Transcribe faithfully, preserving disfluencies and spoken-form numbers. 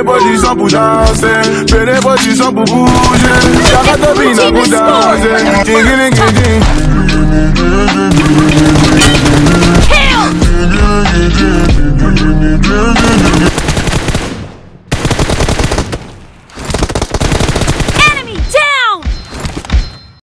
les positions pour danser, fais les positions pour bouger. Y'a pas de pina pour danser.